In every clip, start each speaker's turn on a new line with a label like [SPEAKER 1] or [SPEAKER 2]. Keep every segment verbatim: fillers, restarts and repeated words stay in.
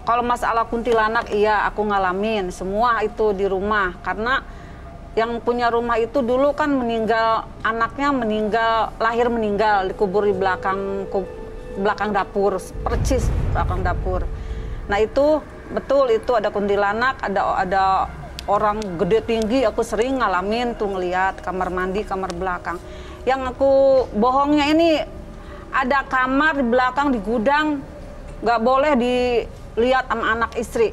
[SPEAKER 1] Kalau masalah kuntilanak, iya aku ngalamin semua itu di rumah. Karena yang punya rumah itu dulu kan meninggal, anaknya meninggal, lahir meninggal, dikubur di belakang belakang dapur, percis belakang dapur. Nah itu betul, itu ada kuntilanak, ada ada orang gede tinggi, aku sering ngalamin tuh ngeliat kamar mandi, kamar belakang. Yang aku bohongnya ini ada kamar di belakang di gudang, nggak boleh dilihat sama anak istri.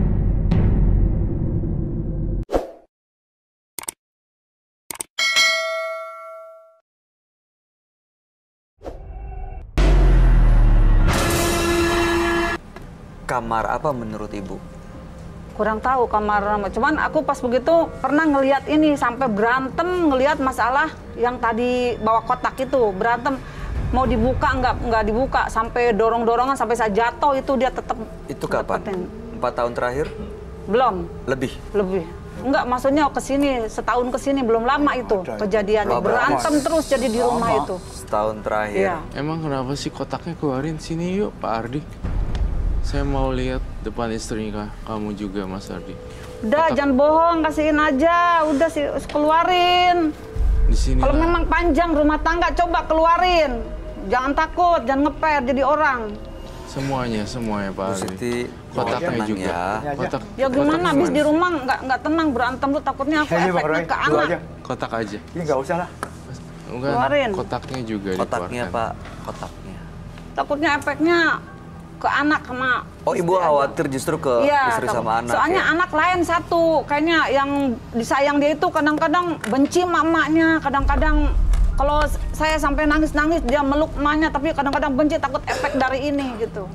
[SPEAKER 2] Kamar apa menurut ibu?
[SPEAKER 1] Kurang tahu kamar, cuman aku pas begitu pernah ngelihat ini sampai berantem ngelihat masalah yang tadi bawa kotak itu, berantem mau dibuka nggak nggak dibuka sampai dorong-dorongan sampai saya jatuh, itu dia tetap.
[SPEAKER 2] Itu kapan? Deketin. Empat tahun terakhir?
[SPEAKER 1] Belum.
[SPEAKER 2] Lebih?
[SPEAKER 1] Lebih. Enggak, maksudnya kesini setahun kesini belum lama itu kejadiannya, berantem terus jadi di rumah itu.
[SPEAKER 2] Setahun terakhir.
[SPEAKER 1] Iya.
[SPEAKER 3] Emang kenapa sih kotaknya keluarin sini yuk Pak Ardi? Saya mau lihat depan istrinya kamu juga Mas Ardi.
[SPEAKER 1] Udah, kotak... jangan bohong, kasihin aja. Udah sih keluarin.
[SPEAKER 3] Di sini.
[SPEAKER 1] Kalau memang panjang rumah tangga coba keluarin. Jangan takut, jangan ngeper jadi orang.
[SPEAKER 3] Semuanya, semuanya Pak Ardi.
[SPEAKER 2] Siti,
[SPEAKER 3] kotaknya juga.
[SPEAKER 2] Ya,
[SPEAKER 3] kotak,
[SPEAKER 1] ya gimana,
[SPEAKER 3] kotak
[SPEAKER 1] habis di rumah nggak nggak tenang berantem tuh, takutnya aku
[SPEAKER 4] Ini
[SPEAKER 1] efeknya ke anak.
[SPEAKER 4] aja.
[SPEAKER 3] Kotak aja.
[SPEAKER 4] Ini nggak usah lah.
[SPEAKER 3] Enggak,
[SPEAKER 1] keluarin.
[SPEAKER 3] Kotaknya juga
[SPEAKER 2] kotaknya
[SPEAKER 3] dikeluarkan.
[SPEAKER 2] Pak, kotaknya.
[SPEAKER 1] Takutnya efeknya ke anak sama
[SPEAKER 2] oh ibu khawatir justru ke
[SPEAKER 1] ya,
[SPEAKER 2] istri
[SPEAKER 1] takut.
[SPEAKER 2] sama anak.
[SPEAKER 1] Soalnya ya? Anak lain satu, kayaknya yang disayang dia itu kadang-kadang benci emaknya, kadang-kadang kalau saya sampai nangis-nangis dia meluk emaknya, tapi kadang-kadang benci, takut efek dari ini gitu.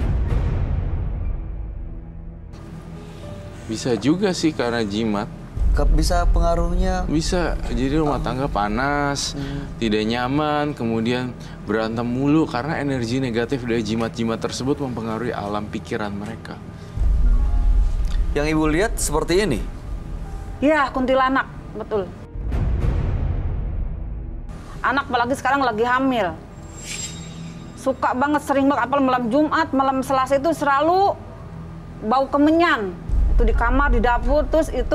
[SPEAKER 3] Bisa juga sih karena jimat.
[SPEAKER 2] Bisa pengaruhnya.
[SPEAKER 3] Bisa, jadi rumah tangga panas, hmm. tidak nyaman, kemudian berantem mulu karena energi negatif dari jimat-jimat tersebut mempengaruhi alam pikiran mereka.
[SPEAKER 2] Yang ibu lihat seperti ini?
[SPEAKER 1] Iya, kuntilanak, betul. Anak apalagi sekarang lagi hamil. Suka banget, sering banget, apalagi malam Jumat, malam Selasa itu selalu bau kemenyan. Itu di kamar, di dapur, terus itu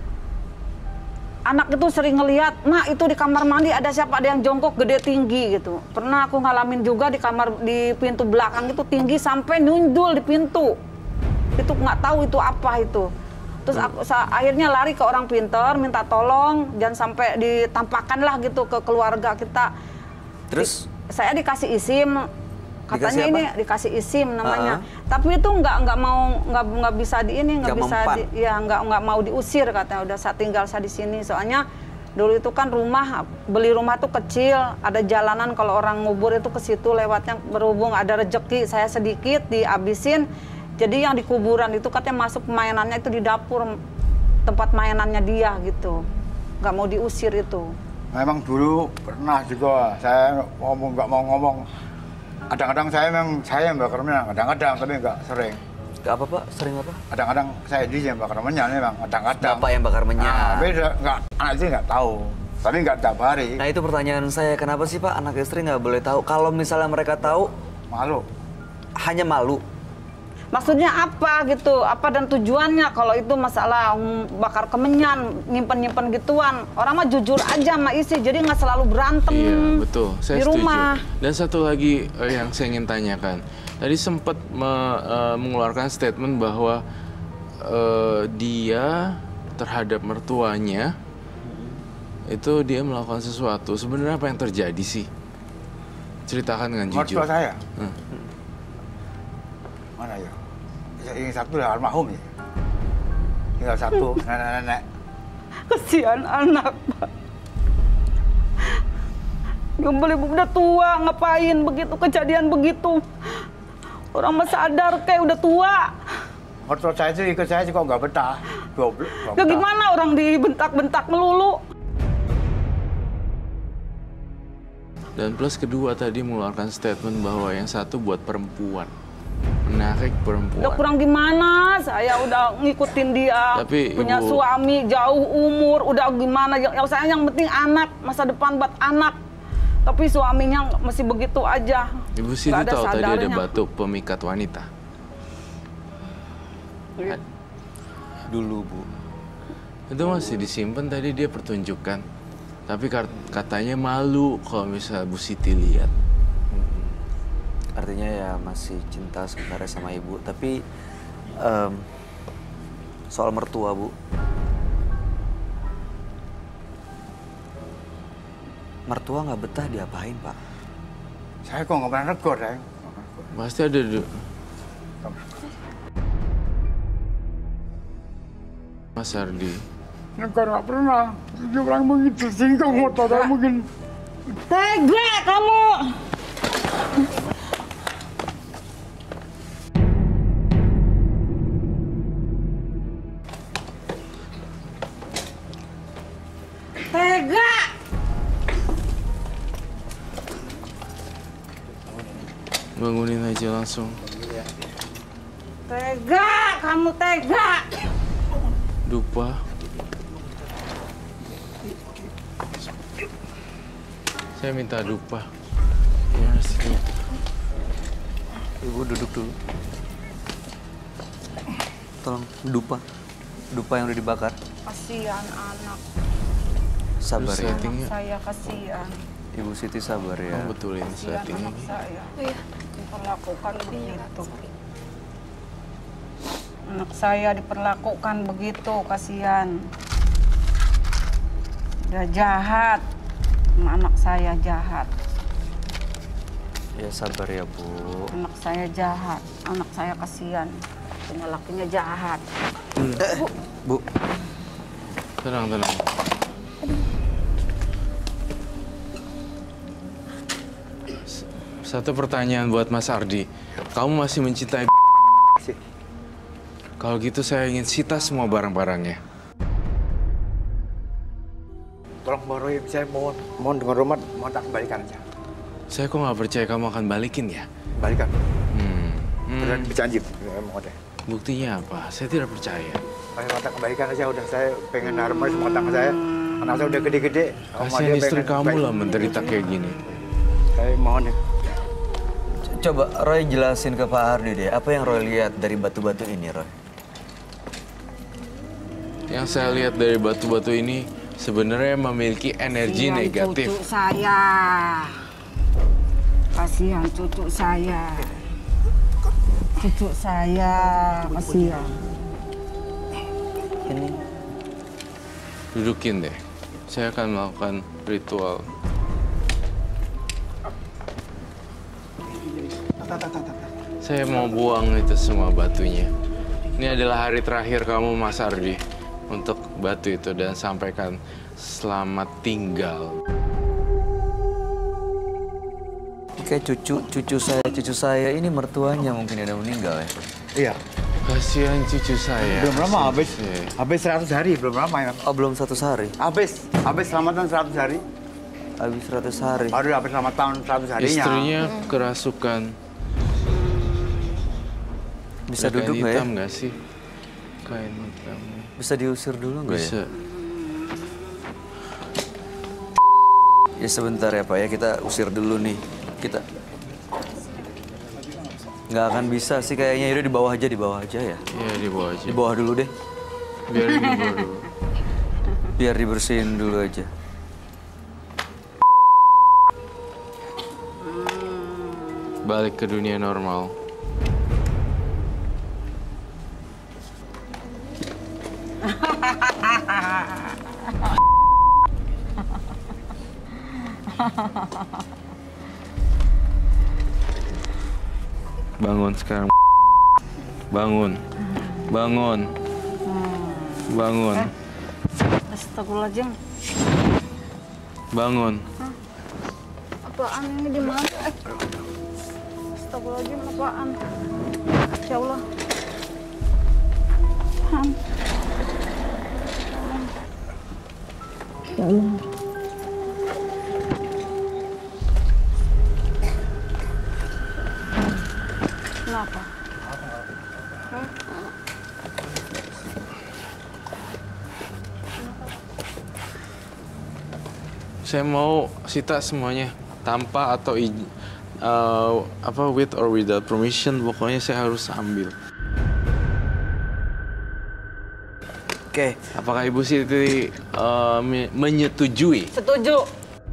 [SPEAKER 1] anak itu sering ngelihat, nah itu di kamar mandi ada siapa, ada yang jongkok gede tinggi gitu. Pernah aku ngalamin juga di kamar, di pintu belakang itu tinggi sampai nundul di pintu. Itu nggak tahu itu apa itu. Terus aku akhirnya lari ke orang pintar, minta tolong, jangan sampai ditampakkan lah gitu ke keluarga kita.
[SPEAKER 2] Terus?
[SPEAKER 1] Di, saya dikasih isim, katanya
[SPEAKER 2] dikasih
[SPEAKER 1] ini dikasih isim namanya.
[SPEAKER 2] Uh-huh.
[SPEAKER 1] Tapi itu nggak nggak mau nggak nggak bisa di ini nggak bisa
[SPEAKER 2] mempan.
[SPEAKER 1] di, ya nggak nggak mau diusir katanya. Udah saya tinggal saya di sini. Soalnya dulu itu kan rumah, beli rumah tuh kecil, ada jalanan kalau orang ngubur itu ke situ lewatnya, berhubung ada rezeki saya sedikit dihabisin. Jadi yang di kuburan itu katanya masuk mainannya itu di dapur, tempat mainannya dia gitu. Nggak mau diusir itu.
[SPEAKER 4] Memang dulu pernah juga saya ngomong nggak mau ngomong. Kadang-kadang saya memang saya yang bakar menyan, kadang-kadang tapi nggak sering.
[SPEAKER 2] Gak apa Pak? Sering apa?
[SPEAKER 4] Kadang-kadang saya di yang bakar menyan memang, kadang-kadang.
[SPEAKER 2] Bapak yang bakar menyan.
[SPEAKER 4] Nah, tapi nggak, anak istri nggak tahu. Tapi nggak tiap hari.
[SPEAKER 2] Nah itu pertanyaan saya, kenapa sih Pak anak istri nggak boleh tahu? Kalau misalnya mereka tahu,
[SPEAKER 4] malu.
[SPEAKER 2] Hanya malu.
[SPEAKER 1] Maksudnya apa gitu? Apa dan tujuannya kalau itu masalah bakar kemenyan, nyimpen-nyimpen gituan. Orang mah jujur aja sama istri, jadi nggak selalu berantem.
[SPEAKER 3] Iya, betul. Saya
[SPEAKER 1] di
[SPEAKER 3] setuju.
[SPEAKER 1] rumah.
[SPEAKER 3] Dan satu lagi uh, yang saya ingin tanyakan. Tadi sempat me, uh, mengeluarkan statement bahwa uh, dia terhadap mertuanya itu dia melakukan sesuatu. Sebenarnya apa yang terjadi sih? Ceritakan dengan jujur.
[SPEAKER 4] Mertua saya?
[SPEAKER 3] Hmm.
[SPEAKER 4] Mana ya? Yang satu lah almarhum ya. Tinggal satu, nenek-nenek.
[SPEAKER 1] Kesian anak, Pak. Gak boleh, udah tua, ngapain begitu, kejadian begitu. Orang mah sadar kayak udah tua.
[SPEAKER 4] Mertua saya itu ikut saya kok nggak betah. Goblok.
[SPEAKER 1] Ya gimana orang dibentak-bentak melulu.
[SPEAKER 3] Dan plus kedua tadi mengeluarkan statement bahwa yang satu buat perempuan. Menarik perempuan.
[SPEAKER 1] Udah kurang gimana, saya udah ngikutin dia.
[SPEAKER 3] Tapi,
[SPEAKER 1] punya
[SPEAKER 3] Ibu...
[SPEAKER 1] suami, jauh umur, udah gimana. Yang saya yang penting anak, masa depan buat anak. Tapi suaminya masih begitu aja.
[SPEAKER 3] Ibu Siti tahu tadi ada batu pemikat wanita?
[SPEAKER 1] Iya.
[SPEAKER 2] Dulu, Bu.
[SPEAKER 3] Itu masih disimpan tadi dia pertunjukan. Tapi katanya malu kalau misalnya Bu Siti lihat.
[SPEAKER 2] Hmm. Artinya ya masih cinta sebenarnya sama ibu. Tapi um, soal mertua, Bu. Mertua nggak betah diapain, Pak?
[SPEAKER 4] Saya kok nggak pernah negor, saya.
[SPEAKER 3] Pasti ada du- Mas Ardi.
[SPEAKER 4] Negor nggak pernah. Dia orang mungkin tersinggung motor, saya mungkin.
[SPEAKER 1] Tega kamu. Tega.
[SPEAKER 3] Bangunin aja langsung.
[SPEAKER 1] Tega, kamu tega.
[SPEAKER 3] Dupa. Saya minta dupa. Mana sih dupa?
[SPEAKER 2] Ibu duduk dulu. Tolong dupa. Dupa yang udah dibakar.
[SPEAKER 1] Kasihan anak.
[SPEAKER 2] Sabar
[SPEAKER 3] Terus
[SPEAKER 2] ya.
[SPEAKER 3] settingnya.
[SPEAKER 1] Saya kasihan.
[SPEAKER 2] Ibu Siti sabar ya.
[SPEAKER 3] Kamu betulin
[SPEAKER 1] Kasihan
[SPEAKER 3] settingnya.
[SPEAKER 1] anak saya. Diperlakukan begitu. Anak saya diperlakukan begitu, kasihan. Dia jahat. Anak saya jahat.
[SPEAKER 2] Ya sabar ya, Bu.
[SPEAKER 1] Anak saya jahat. Anak saya kasihan. Punya lakinya jahat.
[SPEAKER 2] Eh, Bu.
[SPEAKER 3] Tenang, tenang. S- Satu pertanyaan buat Mas Ardi. Kamu masih mencintai
[SPEAKER 4] Sih.
[SPEAKER 3] Kalau gitu saya ingin sita semua barang-barangnya.
[SPEAKER 4] Tolong Bang Roy, saya mohon, mohon dengan hormat, mohon tak kembalikan aja.
[SPEAKER 3] Saya kok nggak percaya kamu akan balikin ya?
[SPEAKER 4] Balikan.
[SPEAKER 3] Hmm. hmm.
[SPEAKER 4] Beneran berjanji, ya, mohon deh.
[SPEAKER 3] Buktinya apa? Saya tidak percaya.
[SPEAKER 4] Saya mau tak kembalikan aja, udah saya pengen harmonis semua tangga saya. Anak saya udah gede-gede. Sama
[SPEAKER 3] Kasihan
[SPEAKER 4] dia
[SPEAKER 3] istri
[SPEAKER 4] pengen
[SPEAKER 3] kamu
[SPEAKER 4] baik.
[SPEAKER 3] lah menderita kayak gini.
[SPEAKER 4] Saya mohon deh.
[SPEAKER 2] Coba Roy jelasin ke Pak Ardi deh, apa yang Roy lihat dari batu-batu ini, Roy?
[SPEAKER 3] Yang saya lihat dari batu-batu ini sebenarnya memiliki energi
[SPEAKER 1] Kasihan
[SPEAKER 3] negatif.
[SPEAKER 1] cucu saya. Kasihan cucu saya. Cucu saya, kasihan.
[SPEAKER 2] Ini
[SPEAKER 3] Dudukin deh. Saya akan melakukan ritual. Saya mau buang itu semua batunya. Ini adalah hari terakhir kamu, Mas Ardi, untuk batu itu dan sampaikan selamat tinggal.
[SPEAKER 2] kayak cucu cucu saya cucu saya ini mertuanya mungkin ada meninggal ya.
[SPEAKER 4] Iya.
[SPEAKER 3] Kasihan cucu saya.
[SPEAKER 4] Belum lama habis.
[SPEAKER 3] Sih.
[SPEAKER 4] Habis seratus hari, belum lama ya.
[SPEAKER 2] Oh belum seratus hari.
[SPEAKER 4] Habis, habis selamatan seratus hari.
[SPEAKER 2] Habis seratus hari.
[SPEAKER 4] Baru habis selamatan seratus harinya.
[SPEAKER 3] Istrinya kerasukan.
[SPEAKER 2] Bisa
[SPEAKER 3] Ada
[SPEAKER 2] duduk
[SPEAKER 3] kain
[SPEAKER 2] nggak ya?
[SPEAKER 3] hitam nggak sih? Kain hitam.
[SPEAKER 2] Bisa diusir dulu nggak ya?
[SPEAKER 3] Bisa.
[SPEAKER 2] Ya sebentar ya Pak ya, kita usir dulu nih. Kita nggak akan bisa sih kayaknya. Yaudah di bawah aja, di bawah aja ya.
[SPEAKER 3] Iya, di bawah aja.
[SPEAKER 2] Di bawah dulu deh.
[SPEAKER 3] Biar di bawah dulu.
[SPEAKER 2] Biar dibersihin dulu aja.
[SPEAKER 3] Balik ke dunia normal. Bangun sekarang. Bangun. Bangun. Bangun.
[SPEAKER 1] Astagfirullahaladzim.
[SPEAKER 3] Bangun.
[SPEAKER 1] Apaan ini di mana? Eh. Astagfirullahaladzim, apaan? Ya Allah. Han. Ya Allah. Kenapa? Hah?
[SPEAKER 3] Saya mau sita semuanya tanpa atau izin, uh, apa with or without permission, pokoknya saya harus ambil.
[SPEAKER 2] Oke.
[SPEAKER 3] Apakah Ibu Siti uh, me- menyetujui?
[SPEAKER 1] Setuju.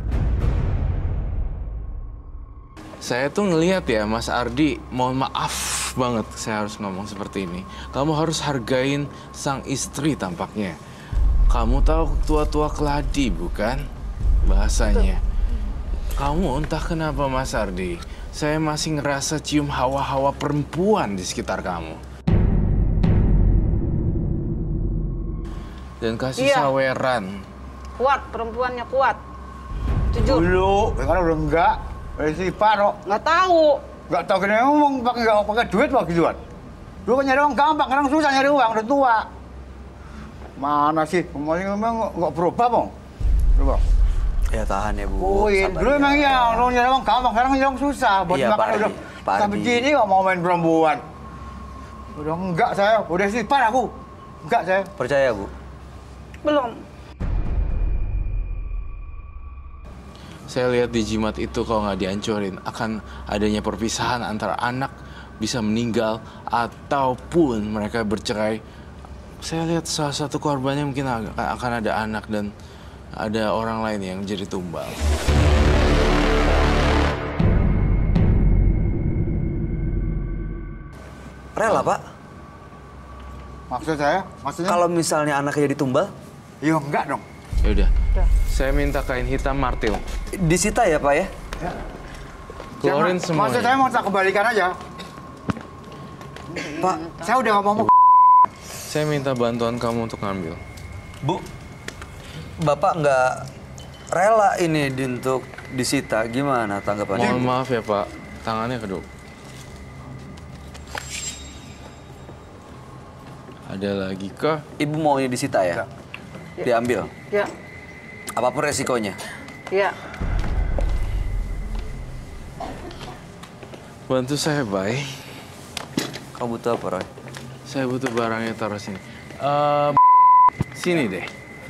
[SPEAKER 3] Saya tuh ngelihat ya, Mas Ardi, mohon maaf banget saya harus ngomong seperti ini. Kamu harus hargain sang istri tampaknya. Kamu tahu tua-tua keladi, bukan? Bahasanya. Kamu entah kenapa, Mas Ardi, saya masih ngerasa cium hawa-hawa perempuan di sekitar kamu. Dan kasih
[SPEAKER 1] Iya.
[SPEAKER 3] saweran.
[SPEAKER 1] Kuat, perempuannya kuat. Jujur.
[SPEAKER 4] Dulu, sekarang udah enggak. Dari si Paro,
[SPEAKER 1] Nggak tahu.
[SPEAKER 4] nggak tahu kena ngomong, pakai nggak pakai duit pakai duit. Dulu kan nyari uang gampang, sekarang susah nyari uang, udah tua. Mana sih, ngomongnya memang nggak berubah, Bang. Berubah.
[SPEAKER 2] Ya tahan ya Bu.
[SPEAKER 4] Oh iya,
[SPEAKER 2] Sabar
[SPEAKER 4] dulu
[SPEAKER 2] ya.
[SPEAKER 4] emang iya, orang nyari uang gampang, sekarang nyari uang susah. Buat
[SPEAKER 2] Iya,
[SPEAKER 4] makan
[SPEAKER 2] Pak
[SPEAKER 4] udah,
[SPEAKER 2] Ardi, Pak
[SPEAKER 4] sampai
[SPEAKER 2] Ardi.
[SPEAKER 4] gini nggak mau main perempuan. Udah enggak saya, udah si Par aku. Enggak saya.
[SPEAKER 2] Percaya Bu?
[SPEAKER 1] Belum.
[SPEAKER 3] Saya lihat di jimat itu kalau nggak dihancurin akan adanya perpisahan antara anak bisa meninggal ataupun mereka bercerai. Saya lihat salah satu korbannya mungkin ag- akan ada anak dan ada orang lain yang jadi tumbal.
[SPEAKER 2] Rela Pak?
[SPEAKER 4] Maksud saya, maksudnya?
[SPEAKER 2] Kalau misalnya anaknya jadi tumbal,
[SPEAKER 4] Ya enggak dong.
[SPEAKER 3] Ya udah.
[SPEAKER 1] Udah.
[SPEAKER 3] Saya minta kain hitam martil.
[SPEAKER 2] disita ya Pak ya?
[SPEAKER 4] Ya.
[SPEAKER 3] Keluarin
[SPEAKER 4] Jangan-
[SPEAKER 3] semuanya.
[SPEAKER 4] Maksud saya mau tak kembalikan aja.
[SPEAKER 2] Pak,
[SPEAKER 4] Saya udah nggak mau.
[SPEAKER 3] Saya minta bantuan kamu untuk ngambil.
[SPEAKER 2] Bu, Bapak nggak rela ini di- untuk disita, gimana tanggapannya?
[SPEAKER 3] Mohon maaf ya Pak, tangannya kedua. Ada lagi kah?
[SPEAKER 2] Ibu maunya disita ya? Diambil,
[SPEAKER 1] Ya.
[SPEAKER 2] apapun resikonya.
[SPEAKER 1] Ya.
[SPEAKER 3] Bantu saya, Bay.
[SPEAKER 2] Kamu butuh apa, Roy?
[SPEAKER 3] Saya butuh barangnya taruh sini. Eh, sini deh.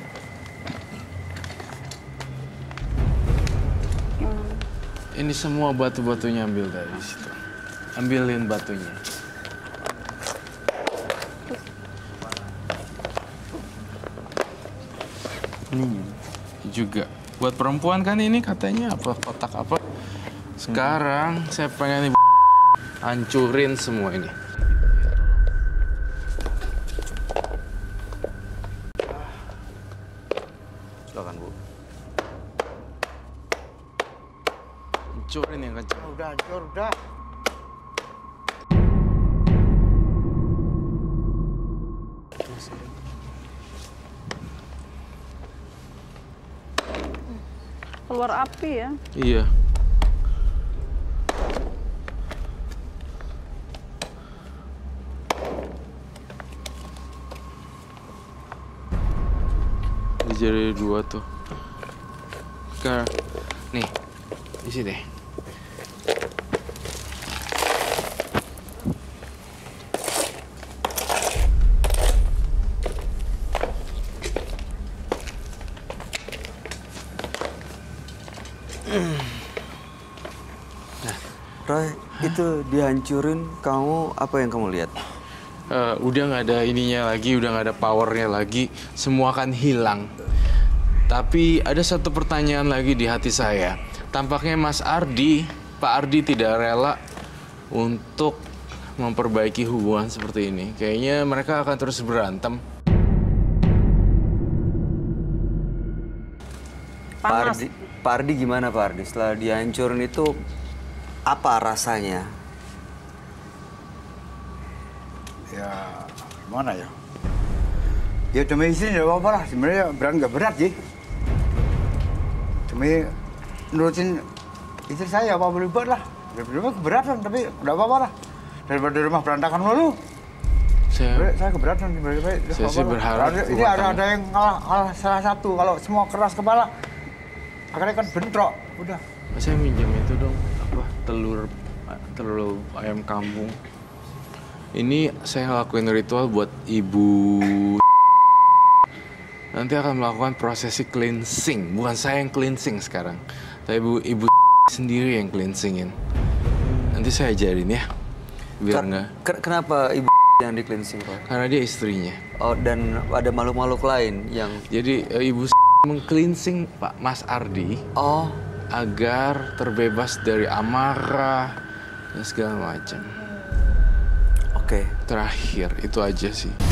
[SPEAKER 3] Ini semua batu-batunya ambil dari situ. Ambilin batunya.
[SPEAKER 2] Ini.
[SPEAKER 3] Juga. Buat perempuan kan ini katanya apa kotak apa. Sekarang saya pengen ibu hancurin semua ini.
[SPEAKER 2] Silakan, Bu.
[SPEAKER 3] Hancurin yang kencang.
[SPEAKER 4] Udah hancur, udah.
[SPEAKER 1] Keluar api ya.
[SPEAKER 3] Iya. Jadi dua tuh. Sekarang, nih, isi deh.
[SPEAKER 2] Roy, itu dihancurin, kamu apa yang kamu lihat?
[SPEAKER 3] Eh, udah nggak ada ininya lagi, udah nggak ada powernya lagi, semua akan hilang. Tapi ada satu pertanyaan lagi di hati saya. Tampaknya Mas Ardi, Pak Ardi tidak rela untuk memperbaiki hubungan seperti ini. Kayaknya mereka akan terus berantem.
[SPEAKER 2] Pak
[SPEAKER 1] Panas.
[SPEAKER 2] Ardi, Pak Ardi gimana Pak Ardi? Setelah dihancurin itu, apa rasanya?
[SPEAKER 4] Ya, gimana ya? Ya demi istri nggak apa-apa lah. Sebenarnya berat nggak berat sih. Demi nurutin istri saya apa boleh buat lah. Daripada keberatan tapi nggak apa-apa lah. Daripada di rumah berantakan dulu.
[SPEAKER 3] Saya,
[SPEAKER 4] Baik, saya keberatan baik baik.
[SPEAKER 3] Saya sih berharap
[SPEAKER 4] Ada- ini
[SPEAKER 3] rumah
[SPEAKER 4] ada
[SPEAKER 3] tangga-
[SPEAKER 4] ada yang ngalah, ngalah salah satu. Kalau semua keras kepala, akhirnya kan bentrok. Udah.
[SPEAKER 3] saya minjem itu dong, apa telur telur ayam kampung. Ini saya lakuin ritual buat ibu. Nanti akan melakukan prosesi cleansing. Bukan saya yang cleansing sekarang, tapi ibu ibu sendiri yang cleansingin. Nanti saya ajarin ya, biar
[SPEAKER 2] Ken-
[SPEAKER 3] nggak.
[SPEAKER 2] ken- Kenapa Ibu yang di cleansing, Pak?
[SPEAKER 3] Karena dia istrinya.
[SPEAKER 2] Oh, dan ada makhluk-makhluk lain yang...
[SPEAKER 3] Jadi eh, ibu meng-cleansing Pak Mas Ardi.
[SPEAKER 2] Oh.
[SPEAKER 3] Agar terbebas dari amarah dan segala macam.
[SPEAKER 2] Oke.
[SPEAKER 3] Terakhir itu aja sih.